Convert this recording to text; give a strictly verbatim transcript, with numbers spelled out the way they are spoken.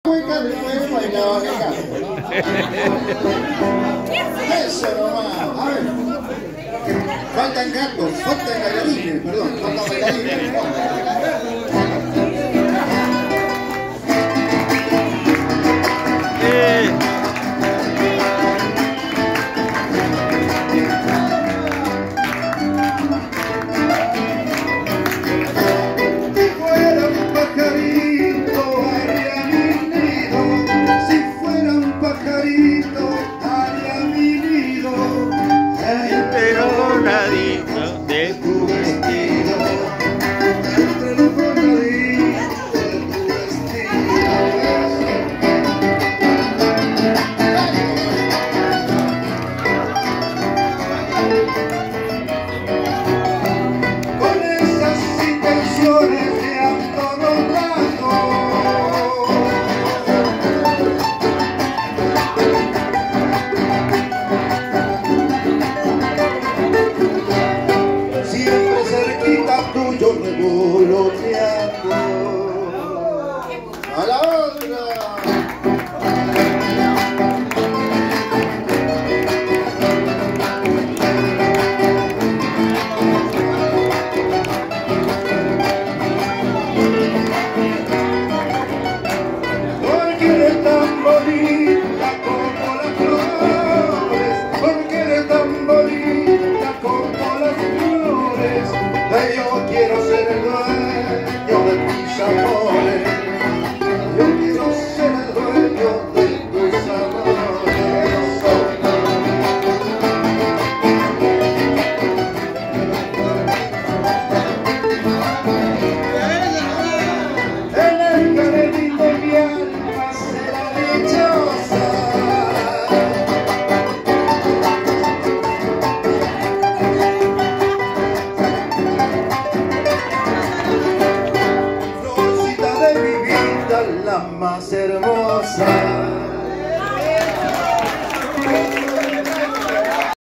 cueca después bailaba el gato, ¿no? Eso nomás, a ver. Faltan gatos, faltan bailarines, perdón, faltan bailarines. ¡A la otra! Porque eres tan bonita como las flores, porque eres tan bonita como las flores, que yo quiero ser el dueño de tus amores. Yo quiero ser el dueño de tus amores. En el jardín de mi alma será dichosa. Florcita de mi vida, la más hermosa.